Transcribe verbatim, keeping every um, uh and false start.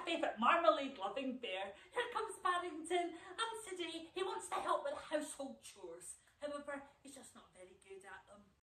favourite marmalade-loving bear. Here comes Barrington, and today he wants to help with household chores. However,